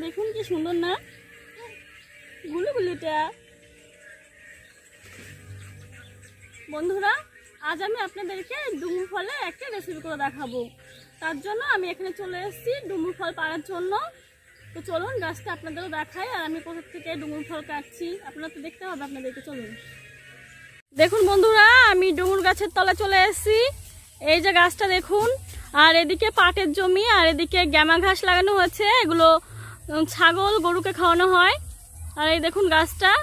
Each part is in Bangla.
দেখুন কি সুন্দর না গুলুগুলিটা। বন্ধুরা, আজ আমি আপনাদেরকে ডুমুর ফলে একটা রেসিপি করে দেখাবো। তার জন্য আমি এখানে চলে এসেছি ডুমুর ফল পাড়ার জন্য। তো চলুন গাছটা আপনাদেরও দেখাই আর আমি কোথা থেকে ডুমুর ফল কাটছি আপনারা তো দেখতে হবে আপনাদেরকে। চলুন দেখুন বন্ধুরা, আমি ডুমুর গাছের তলায় চলে এসেছি। এই যে গাছটা দেখুন, আর এদিকে পাটের জমি আর এদিকে গ্যামা ঘাস লাগানো হয়েছে, এগুলো ছাগল গরুকে খাওয়ানো হয়। আর এই দেখুন গাছটা,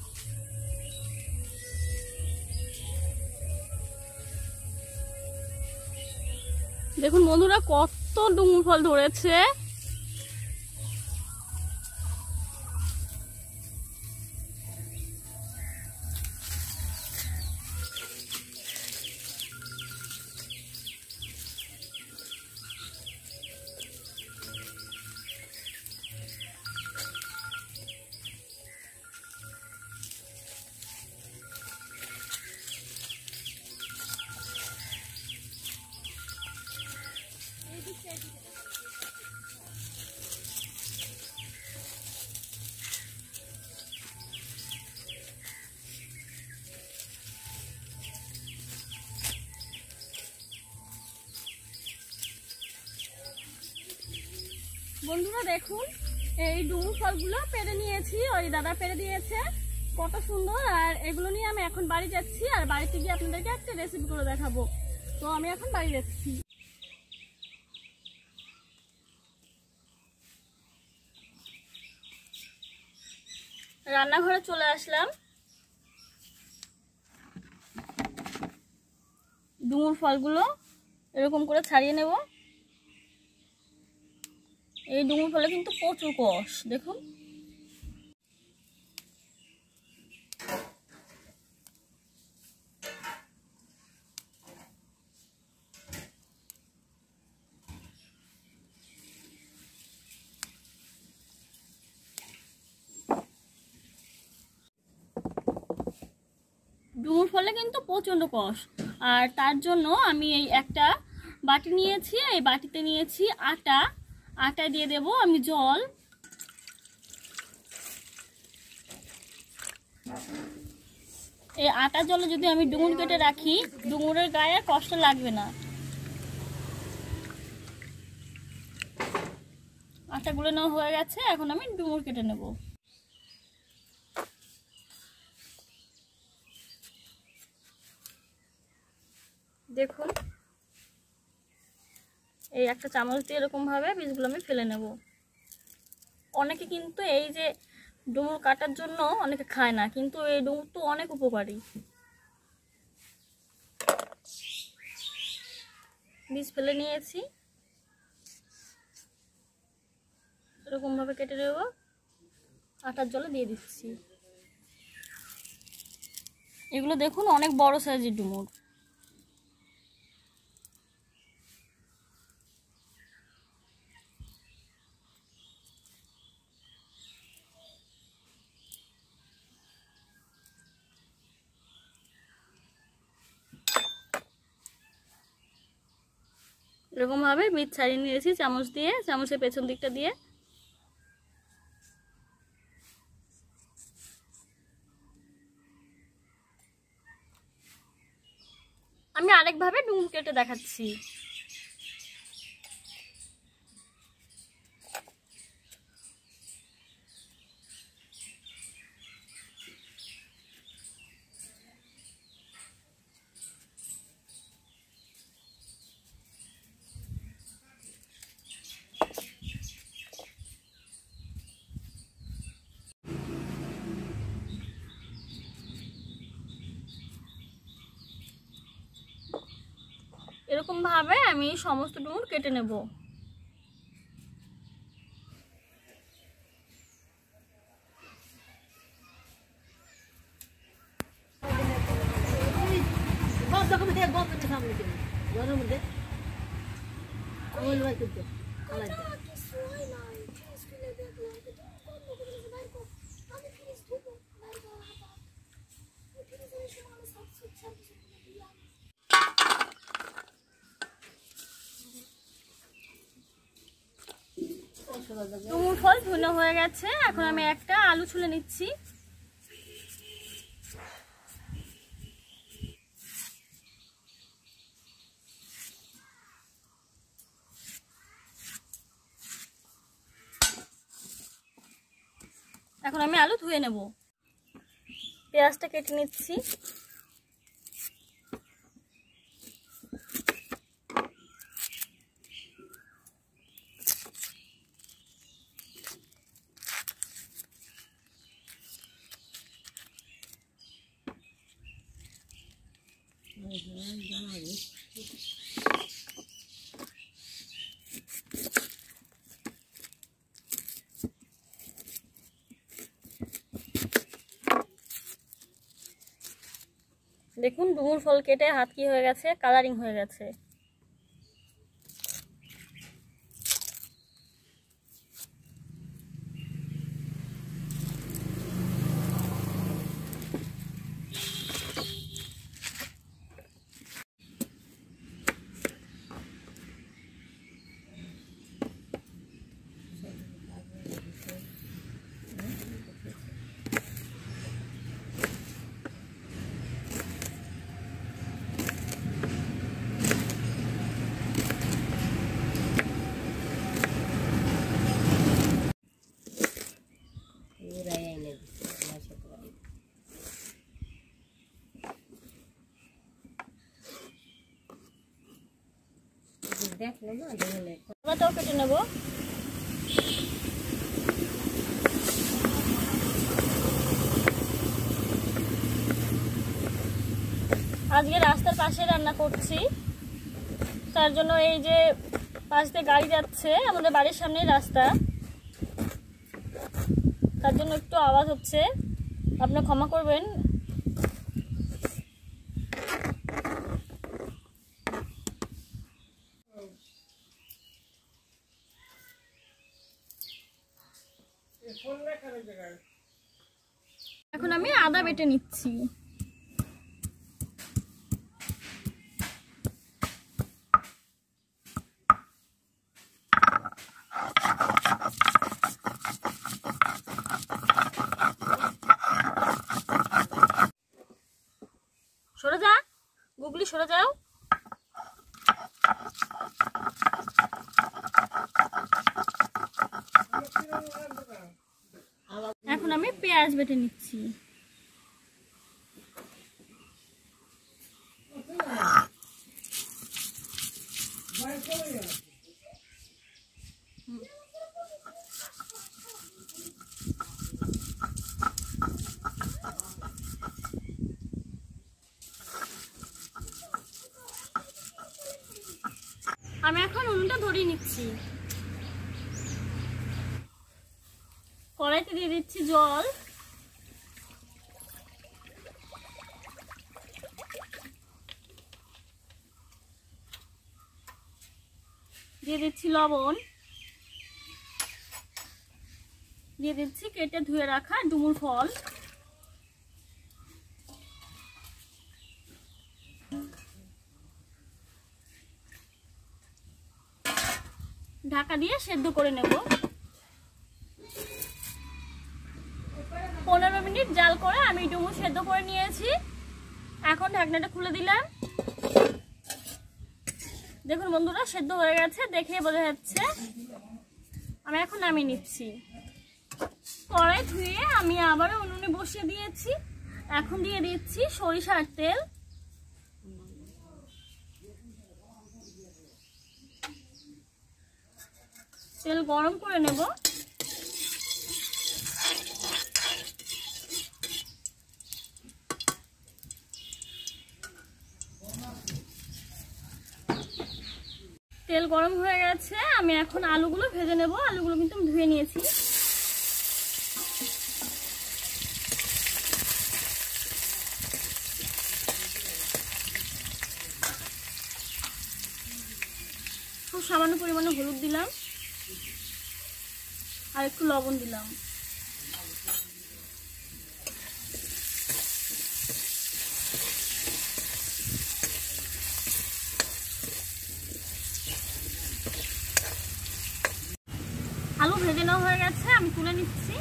দেখুন বন্ধুরা কত ডুমুর ফল ধরেছে। বন্ধুরা দেখুন, এই ডুমুর ফলগুলো পেড়ে নিয়েছি, ওই দাদা পেড়ে দিয়েছে, কত সুন্দর। আর এগুলো নিয়ে আমি এখন বাড়ি যাচ্ছি, আর বাড়িতে গিয়ে আপনাদেরকে একটা রেসিপি করে দেখাবো। তো আমি এখন বাড়ি যাচ্ছি। রান্নাঘরে চলে আসলাম। ডুমুর ফলগুলো এরকম করে ছাড়িয়ে নেব। এই ডুমুর ফলে কিন্তু প্রচুর কষ, দেখুন। ডুমুর ফলে কিন্তু প্রচন্ড কষ, আর তার জন্য আমি এই একটা বাটি নিয়েছি, এই বাটিতে নিয়েছি আটা। আটা দিয়ে দেব আমি জল। এই আটা জলে যদি আমি ডুমুর কেটে রাখি, ডুমুরের গায়ে কষ্ট লাগবে না। আটা গুলে নেওয়া হয়ে গেছে, এখন আমি ডুমুর কেটে নেব। দেখুন, এই একটা চামচ দিয়ে এরকম ভাবে বীজগুলো আমি ফেলে নেব। অনেকে কিন্তু এই যে ডুমুর কাটার জন্য অনেকে খায় না, কিন্তু এই ডুমুর তো অনেক উপকারী। বীজ ফেলে নিয়েছি, এরকম ভাবে কেটে নেব। আটার জলে দিয়ে দিচ্ছি। এগুলো দেখুন অনেক বড় সাইজের ডুমুর। এরকম ভাবে বীজ ছাড়িয়ে নিয়েছি চামচ দিয়ে, চামচের পেছন দিকটা দিয়ে। আমি আরেকভাবে ডুমুর কেটে দেখাচ্ছি। এরকম ভাবে আমি সমস্ত ডুমুর কেটে নেব। ডুমুর ফল ভুনা হয়ে গেছে। এখন আমি একটা আলু ছুলে নিচ্ছি। এখন আমি আলু ধুয়ে নেব। পেঁয়াজটা কেটে নিচ্ছি। দেখুন ডুমুর ফল কেটে হাত কি হয়ে গেছে, কালারিং হয়ে গেছে। আদাটাও কেটে নেব। আজকে রাস্তার পাশে রান্না করছি, তার জন্য এই যে পাশ দিয়ে গাড়ি যাচ্ছে, আমাদের বাড়ির সামনেই রাস্তা, তার জন্য একটু আওয়াজ হচ্ছে, আপনারা ক্ষমা করবেন। এখন আমি আদা বেটে নিচ্ছি। সরে যা গুগলি, সরে যাও। এখন আমি পেঁয়াজ বেটে নিচ্ছি। আমি এখন উনুনটা ধরিয়ে নিচ্ছি। কড়াইতে দিয়ে দিচ্ছি জল। দিয়ে দিচ্ছি লবণ। দিয়ে দিচ্ছি কেটে ধুয়ে রাখা ডুমুর ফল। ঢাকা দিয়ে সেদ্ধ করে নেব। 15 মিনিট জাল করে আমি ডুমুর সেদ্ধ করে নিয়েছি। এখন ঢাকনাটা খুলে দিলাম। দেখুন বন্ধুরা, সেদ্ধ হয়ে গেছে, দেখে বোঝা যাচ্ছে। আমি এখন নামিয়ে নিচ্ছি। কড়াই ধুয়ে আমি আবারও উনুনে বসিয়ে দিয়েছি। এখন দিয়ে দিচ্ছি সরিষার তেল। তেল গরম করে নেব। তেল গরম হয়ে গেছে, আমি এখন আলুগুলো ভেজে নেব। আলুগুলো কিন্তু আমি ধুয়ে নিয়েছি। খুব সামান্য পরিমাণে হলুদ দিলাম আর একটু লবণ দিলাম। আলু গেছে, আমি তুলে নিচ্ছি।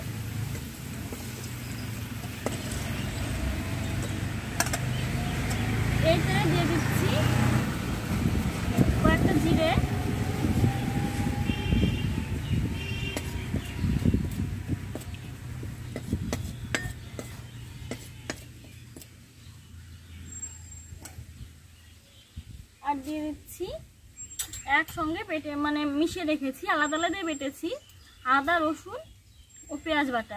এই তেলে দিয়ে দিচ্ছি কয়েকটা জিরে, আর দিয়ে দিচ্ছি একসঙ্গে মিশিয়ে রেখেছি, আলাদা আলাদা বেটেছি আদা, রসুন ও পেঁয়াজ বাটা।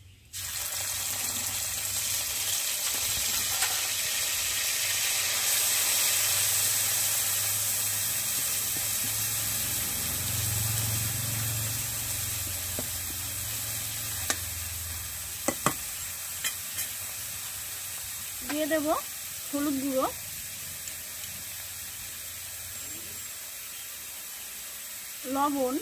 দিয়ে দেব হলুদ গুঁড়ো, লবণ,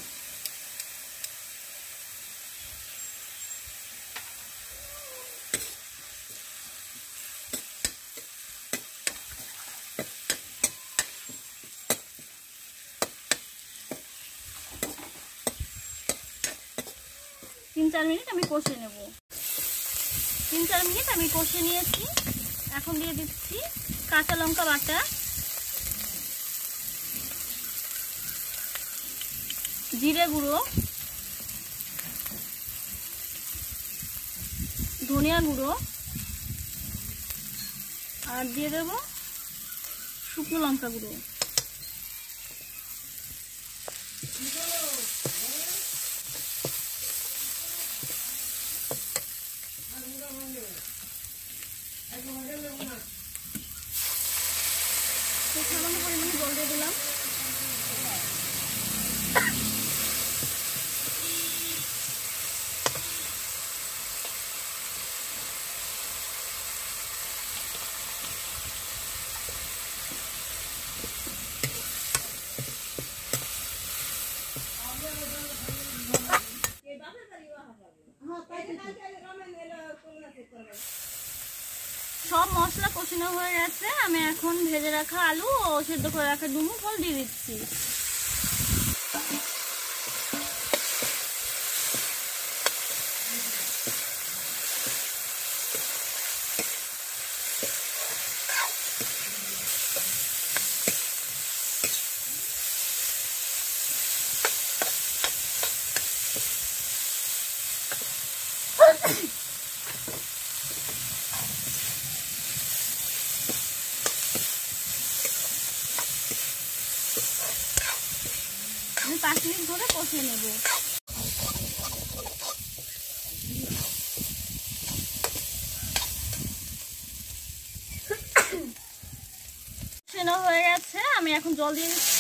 তিন চার মিনিট আমি কষে নেব। 3-4 মিনিট আমি কষে নিয়েছি। এখন দিয়ে দিচ্ছি কাঁচা লঙ্কা বাটা, জিরে গুঁড়ো, ধনিয়া গুঁড়ো, আর দিয়ে দেব শুকনো লঙ্কা গুঁড়ো। সামান্য পরিমাণে জল দিয়ে দিলাম। সব মশলা কষানো হয়ে গেছে, আমি এখন ভেজে রাখা আলু ও সেদ্ধ করে রাখা ডুমুর ফল দিয়ে দিচ্ছি। আমি 5 মিনিট ধরে কষিয়ে নেব। কষানো হয়ে গেছে, আমি এখন জল দিয়ে দিচ্ছি।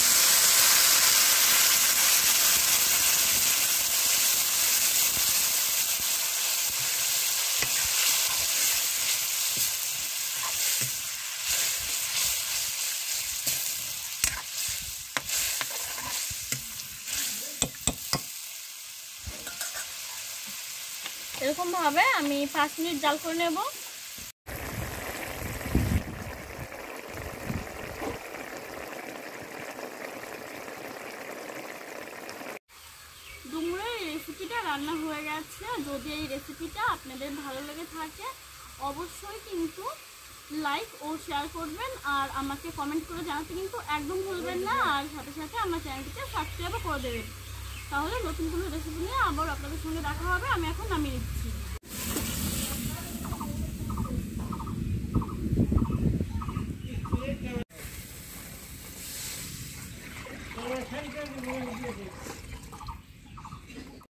এরকম ভাবে আমি 5 মিনিট জাল করে নেব। ডুমুরের রেসিপিটা রান্না হয়ে গেছে। যদি এই রেসিপিটা আপনাদের ভালো লেগে থাকে অবশ্যই কিন্তু লাইক ও শেয়ার করবেন, আর আমাকে কমেন্ট করে জানাতে কিন্তু একদম ভুলবেন না। আর সাথে সাথে আমার চ্যানেলটিকে সাবস্ক্রাইবও করে দেবেন, তাহলে নতুন কোনো রেসিপি নিয়ে আবার আপনাদের সঙ্গে দেখা হবে। আমি এখন নামিয়ে নিচ্ছি।